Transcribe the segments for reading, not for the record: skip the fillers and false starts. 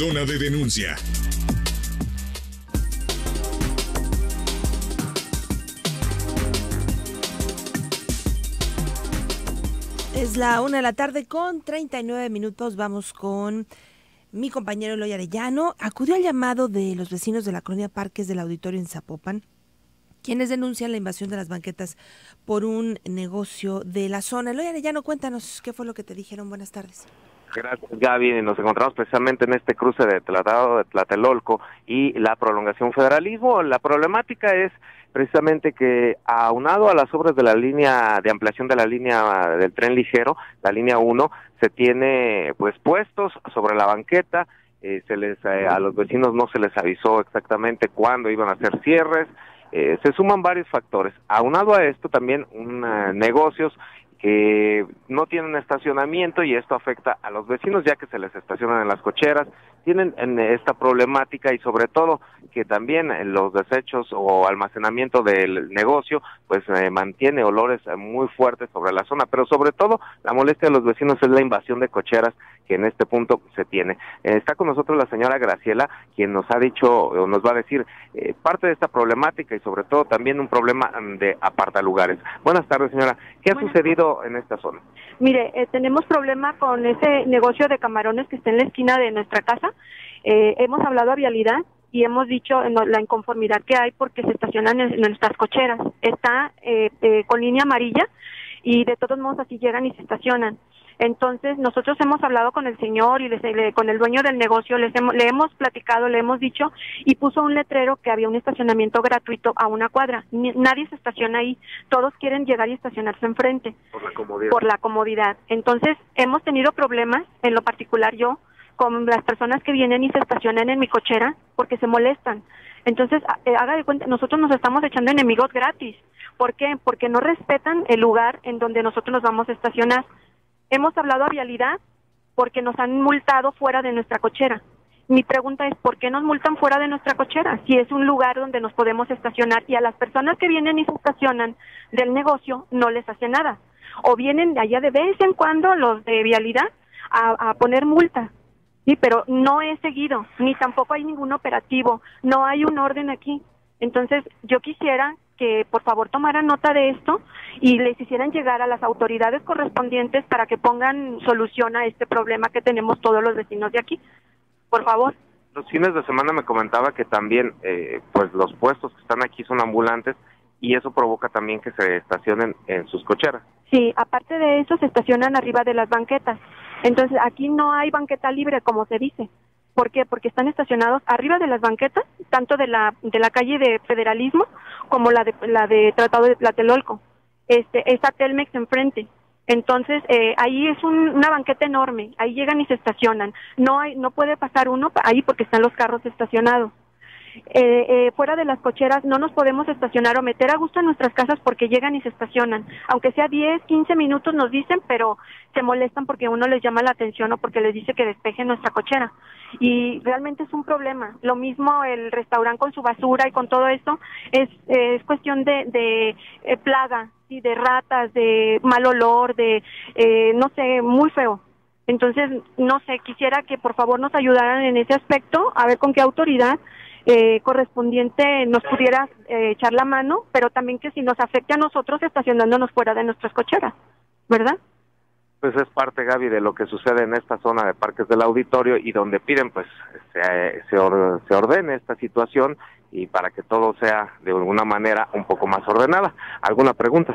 Zona de Denuncia. Es la 1:39 p.m. Vamos con mi compañero Eloy Arellano. Acudió al llamado de los vecinos de la colonia Parques del Auditorio en Zapopan, quienes denuncian la invasión de las banquetas por un negocio de la zona. Eloy Arellano, cuéntanos qué fue lo que te dijeron. Buenas tardes. Gracias, Gaby. Nos encontramos precisamente en este cruce de Tratado de Tlatelolco y la prolongación federalismo. La problemática es precisamente que, aunado a las obras de la línea de ampliación de la línea del tren ligero, la línea 1, se tiene pues puestos sobre la banqueta. A los vecinos no se les avisó exactamente cuándo iban a hacer cierres. Se suman varios factores. Aunado a esto también negocios que no tienen estacionamiento, y esto afecta a los vecinos ya que se les estacionan en las cocheras. Tienen esta problemática, y sobre todo que también los desechos o almacenamiento del negocio pues mantiene olores muy fuertes sobre la zona, pero sobre todo la molestia de los vecinos es la invasión de cocheras que en este punto se tiene. Está con nosotros la señora Graciela, quien nos ha dicho o nos va a decir parte de esta problemática y sobre todo también un problema de apartalugares. Buenas tardes, señora. ¿Qué ha sucedido en esta zona? Mire, tenemos problema con ese negocio de camarones que está en la esquina de nuestra casa. Hemos hablado a Vialidad y hemos dicho la inconformidad que hay porque se estacionan en nuestras cocheras. Está con línea amarilla y de todos modos así llegan y se estacionan. Entonces nosotros hemos hablado con el señor y con el dueño del negocio, le hemos platicado, le hemos dicho, y puso un letrero que había un estacionamiento gratuito a una cuadra. Nadie se estaciona ahí, todos quieren llegar y estacionarse enfrente. Por la comodidad. Entonces hemos tenido problemas, en lo particular yo, con las personas que vienen y se estacionan en mi cochera porque se molestan. Entonces, haga de cuenta, nosotros nos estamos echando enemigos gratis. ¿Por qué? Porque no respetan el lugar en donde nosotros nos vamos a estacionar. Hemos hablado a Vialidad porque nos han multado fuera de nuestra cochera. Mi pregunta es, ¿por qué nos multan fuera de nuestra cochera? Si es un lugar donde nos podemos estacionar, y a las personas que vienen y se estacionan del negocio no les hace nada. O vienen de allá de vez en cuando los de Vialidad a poner multa. Sí, pero no es seguido, ni tampoco hay ningún operativo, no hay un orden aquí. Entonces, yo quisiera que por favor tomaran nota de esto y les hicieran llegar a las autoridades correspondientes para que pongan solución a este problema que tenemos todos los vecinos de aquí. Por favor. Los fines de semana me comentaba que también pues los puestos que están aquí son ambulantes, y eso provoca también que se estacionen en sus cocheras. Sí, aparte de eso se estacionan arriba de las banquetas. Entonces aquí no hay banqueta libre, como se dice. ¿Por qué? Porque están estacionados arriba de las banquetas, tanto de la calle de Federalismo como la de Tratado de Tlatelolco. Está Telmex enfrente. Entonces ahí es una banqueta enorme, ahí llegan y se estacionan. No puede pasar uno ahí porque están los carros estacionados. Fuera de las cocheras no nos podemos estacionar o meter a gusto en nuestras casas porque llegan y se estacionan, aunque sea 10, 15 minutos nos dicen, pero se molestan porque uno les llama la atención o porque les dice que despejen nuestra cochera, y realmente es un problema. Lo mismo el restaurante con su basura y con todo esto, es cuestión de plaga, ¿sí? De ratas, de mal olor, no sé, muy feo. Entonces, no sé, quisiera que por favor nos ayudaran en ese aspecto, a ver con qué autoridad correspondiente nos pudiera echar la mano, pero también que si nos afecte a nosotros estacionándonos fuera de nuestras cocheras, ¿verdad? Pues es parte, Gaby, de lo que sucede en esta zona de Parques del Auditorio, y donde piden pues se ordene esta situación y para que todo sea de alguna manera un poco más ordenada. ¿Alguna pregunta?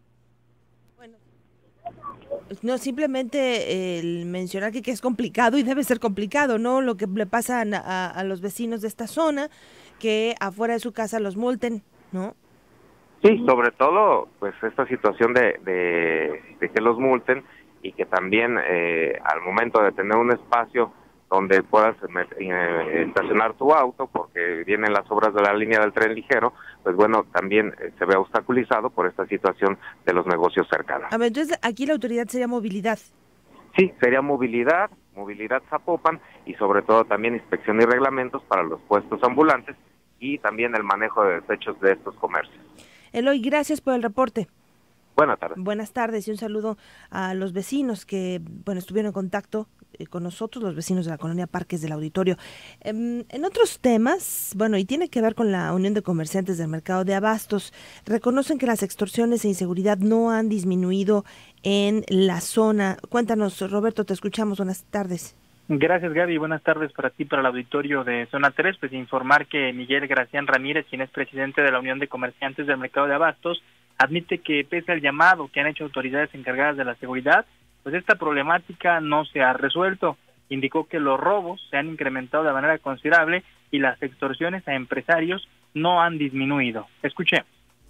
No, simplemente el mencionar que es complicado, y debe ser complicado, ¿no? Lo que le pasa a los vecinos de esta zona, que afuera de su casa los multen, ¿no? Sí, sobre todo, pues esta situación de que los multen, y que también al momento de tener un espacio donde puedas estacionar tu auto, porque vienen las obras de la línea del tren ligero, pues bueno, también se ve obstaculizado por esta situación de los negocios cercanos. A ver, entonces aquí la autoridad sería movilidad. Sí, sería movilidad Zapopan, y sobre todo también inspección y reglamentos para los puestos ambulantes y también el manejo de desechos de estos comercios. Eloy, gracias por el reporte. Buenas tardes. Buenas tardes y un saludo a los vecinos que, bueno, estuvieron en contacto con nosotros, los vecinos de la colonia Parques del Auditorio. En otros temas, bueno, y tiene que ver con la Unión de Comerciantes del Mercado de Abastos, reconocen que las extorsiones e inseguridad no han disminuido en la zona. Cuéntanos, Roberto, te escuchamos. Buenas tardes. Gracias, Gaby. Buenas tardes para ti, para el auditorio de Zona 3. Pues informar que Miguel Gracián Ramírez, quien es presidente de la Unión de Comerciantes del Mercado de Abastos, admite que pese al llamado que han hecho autoridades encargadas de la seguridad, pues esta problemática no se ha resuelto. Indicó que los robos se han incrementado de manera considerable y las extorsiones a empresarios no han disminuido. Escuchemos.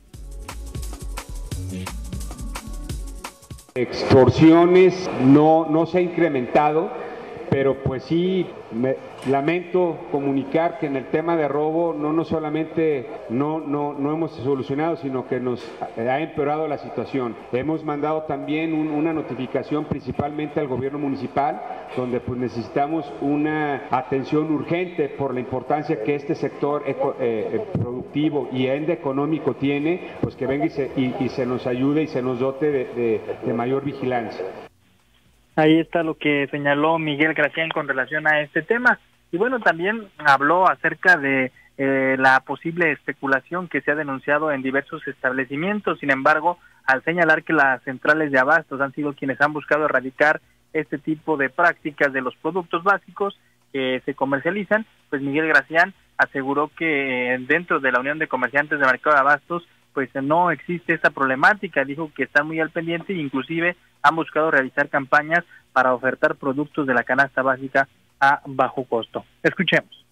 Extorsiones no se ha incrementado, pero pues sí, lamento comunicar que en el tema de robo no solamente no hemos solucionado, sino que nos ha empeorado la situación. Hemos mandado también una notificación principalmente al gobierno municipal, donde pues necesitamos una atención urgente por la importancia que este sector productivo y ende económico tiene, pues que venga y se nos ayude y se nos dote de mayor vigilancia. Ahí está lo que señaló Miguel Gracián con relación a este tema. Y bueno, también habló acerca de la posible especulación que se ha denunciado en diversos establecimientos. Sin embargo, al señalar que las centrales de abastos han sido quienes han buscado erradicar este tipo de prácticas de los productos básicos que se comercializan, pues Miguel Gracián aseguró que dentro de la Unión de Comerciantes del Mercado de Abastos pues no existe esta problemática. Dijo que están muy al pendiente e inclusive han buscado realizar campañas para ofertar productos de la canasta básica a bajo costo. Escuchemos.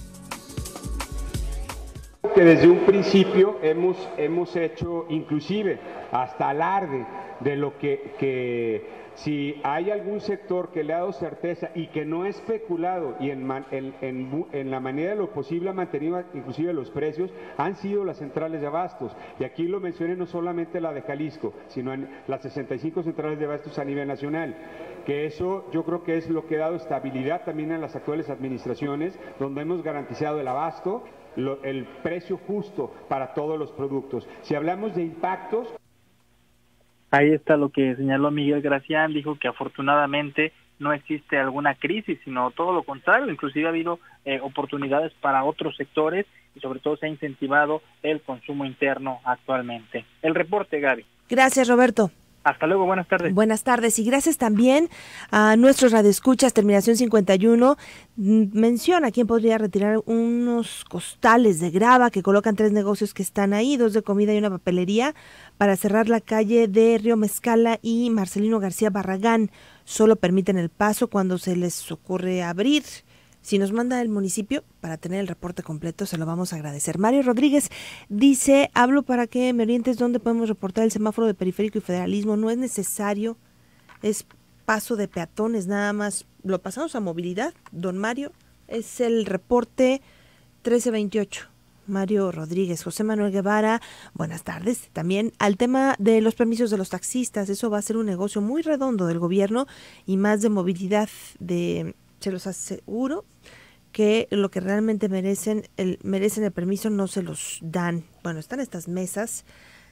Que desde un principio hemos hecho inclusive hasta alarde de lo que si hay algún sector que le ha dado certeza y que no ha especulado y en la manera de lo posible ha mantenido inclusive los precios, han sido las centrales de abastos. Y aquí lo mencioné no solamente la de Jalisco, sino en las 65 centrales de abastos a nivel nacional. Que eso yo creo que es lo que ha dado estabilidad también en las actuales administraciones, donde hemos garantizado el abasto, el precio justo para todos los productos. Si hablamos de impactos... Ahí está lo que señaló Miguel Gracián. Dijo que afortunadamente no existe alguna crisis, sino todo lo contrario. Inclusive ha habido oportunidades para otros sectores y sobre todo se ha incentivado el consumo interno actualmente. El reporte, Gaby. Gracias, Roberto. Hasta luego, buenas tardes. Buenas tardes y gracias también a nuestros radioescuchas, terminación 51, menciona quién podría retirar unos costales de grava que colocan 3 negocios que están ahí, 2 de comida y una papelería, para cerrar la calle de Río Mezcala y Marcelino García Barragán. Solo permiten el paso cuando se les ocurre abrir. Si nos manda el municipio para tener el reporte completo, se lo vamos a agradecer. Mario Rodríguez dice, hablo para que me orientes dónde podemos reportar el semáforo de Periférico y Federalismo. No es necesario, es paso de peatones nada más. Lo pasamos a movilidad, don Mario. Es el reporte 1328. Mario Rodríguez. José Manuel Guevara, buenas tardes. También al tema de los permisos de los taxistas, eso va a ser un negocio muy redondo del gobierno y más de movilidad se los aseguro que lo que realmente merecen el permiso no se los dan. Bueno, están estas mesas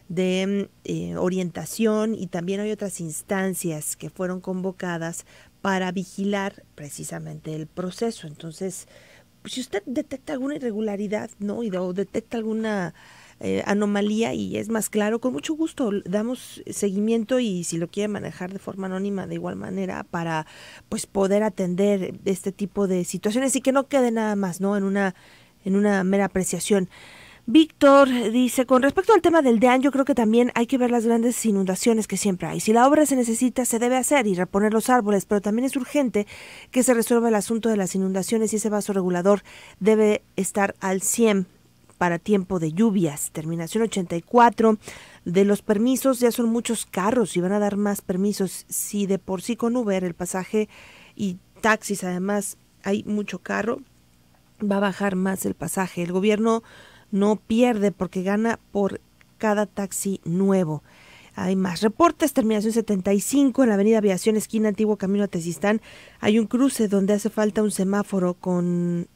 de orientación y también hay otras instancias que fueron convocadas para vigilar precisamente el proceso. Entonces, si usted detecta alguna irregularidad, ¿no? O detecta alguna anomalía y es más claro, con mucho gusto damos seguimiento y si lo quiere manejar de forma anónima de igual manera para pues poder atender este tipo de situaciones y que no quede nada más, ¿no? en una mera apreciación. Víctor dice, con respecto al tema del DEAN, yo creo que también hay que ver las grandes inundaciones que siempre hay. Si la obra se necesita, se debe hacer y reponer los árboles, pero también es urgente que se resuelva el asunto de las inundaciones y ese vaso regulador debe estar al 100 para tiempo de lluvias. Terminación 84. De los permisos ya son muchos carros y van a dar más permisos. Si de por sí con Uber el pasaje y taxis además hay mucho carro, va a bajar más el pasaje. El gobierno no pierde porque gana por cada taxi nuevo. Hay más reportes. Terminación 75 en la avenida Aviación, esquina Antiguo Camino a Tezistán. Hay un cruce donde hace falta un semáforo con...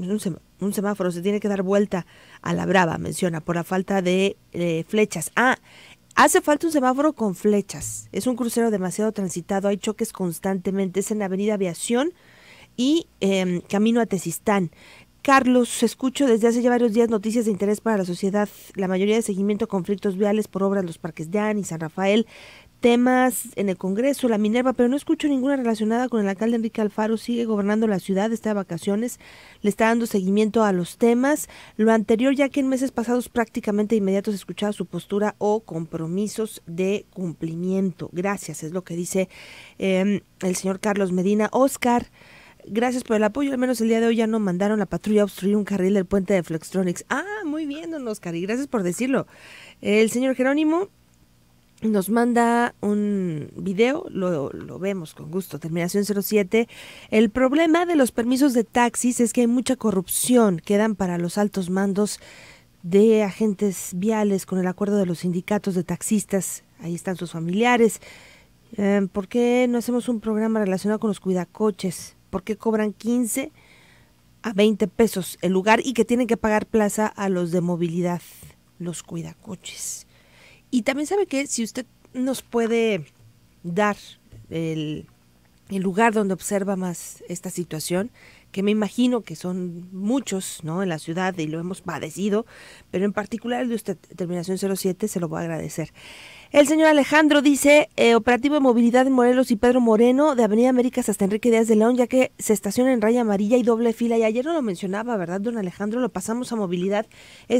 Un semáforo, se tiene que dar vuelta a la brava, menciona, por la falta de flechas. Hace falta un semáforo con flechas. Es un crucero demasiado transitado, hay choques constantemente. Es en Avenida Aviación y camino a Tezistán. Carlos, escucho desde hace ya varios días noticias de interés para la sociedad, la mayoría de seguimiento a conflictos viales por obras en los parques de Ani, San Rafael, temas en el Congreso, la Minerva, pero no escucho ninguna relacionada con el alcalde Enrique Alfaro. Sigue gobernando la ciudad, está de vacaciones, le está dando seguimiento a los temas. Lo anterior, ya que en meses pasados prácticamente de inmediato se escuchaba su postura o compromisos de cumplimiento. Gracias, es lo que dice el señor Carlos Medina. Oscar, gracias por el apoyo, al menos el día de hoy ya no mandaron la patrulla a obstruir un carril del puente de Flextronics. Ah, muy bien, don Oscar, y gracias por decirlo. El señor Jerónimo nos manda un video, lo vemos con gusto, terminación 07. El problema de los permisos de taxis es que hay mucha corrupción, quedan para los altos mandos de agentes viales con el acuerdo de los sindicatos de taxistas, ahí están sus familiares. ¿Por qué no hacemos un programa relacionado con los cuidacoches? ¿Por qué cobran 15 a 20 pesos el lugar y que tienen que pagar plaza a los de movilidad, los cuidacoches? Y también sabe que si usted nos puede dar el lugar donde observa más esta situación, que me imagino que son muchos, ¿no?, en la ciudad y lo hemos padecido, pero en particular el de usted, terminación 07, se lo voy a agradecer. El señor Alejandro dice, operativo de movilidad en Morelos y Pedro Moreno, de Avenida Américas hasta Enrique Díaz de León, ya que se estaciona en raya amarilla y doble fila. Y ayer no lo mencionaba, ¿verdad, don Alejandro? Lo pasamos a movilidad, es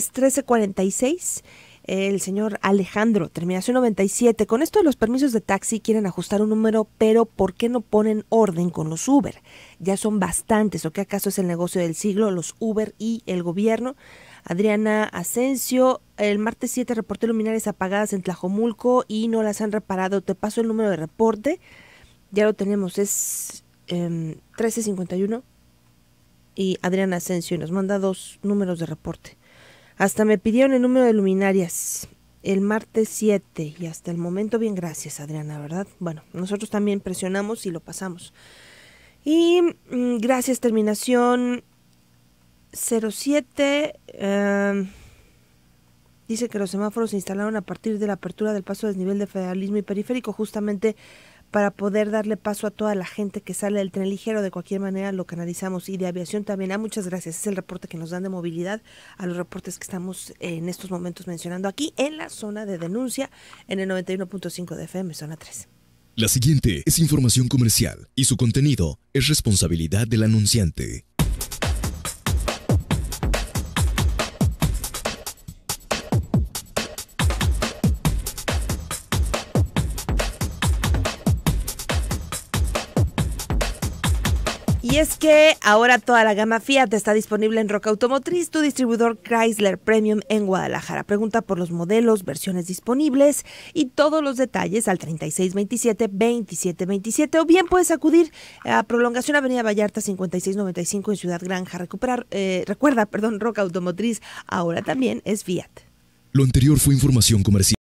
1346. El señor Alejandro, terminación 97. Con esto de los permisos de taxi quieren ajustar un número, pero ¿por qué no ponen orden con los Uber? Ya son bastantes, ¿o qué acaso es el negocio del siglo, los Uber y el gobierno? Adriana Asensio, el martes 7 reporté luminarias apagadas en Tlajomulco y no las han reparado. Te paso el número de reporte, ya lo tenemos, es 1351. Y Adriana Asensio nos manda 2 números de reporte. Hasta me pidieron el número de luminarias el martes 7 y hasta el momento bien, gracias Adriana, ¿verdad? Bueno, nosotros también presionamos y lo pasamos. Y gracias, terminación 07. Dice que los semáforos se instalaron a partir de la apertura del paso a desnivel de Federalismo y Periférico, justamente para poder darle paso a toda la gente que sale del tren ligero. De cualquier manera lo canalizamos, y de aviación también. Muchas gracias, es el reporte que nos dan de movilidad a los reportes que estamos en estos momentos mencionando aquí en la zona de denuncia en el 91.5 de FM, zona 3. La siguiente es información comercial y su contenido es responsabilidad del anunciante. Y es que ahora toda la gama Fiat está disponible en Roca Automotriz, tu distribuidor Chrysler Premium en Guadalajara. Pregunta por los modelos, versiones disponibles y todos los detalles al 3627-2727, o bien puedes acudir a Prolongación Avenida Vallarta 5695 en Ciudad Granja. Recuerda, Roca Automotriz ahora también es Fiat. Lo anterior fue información comercial.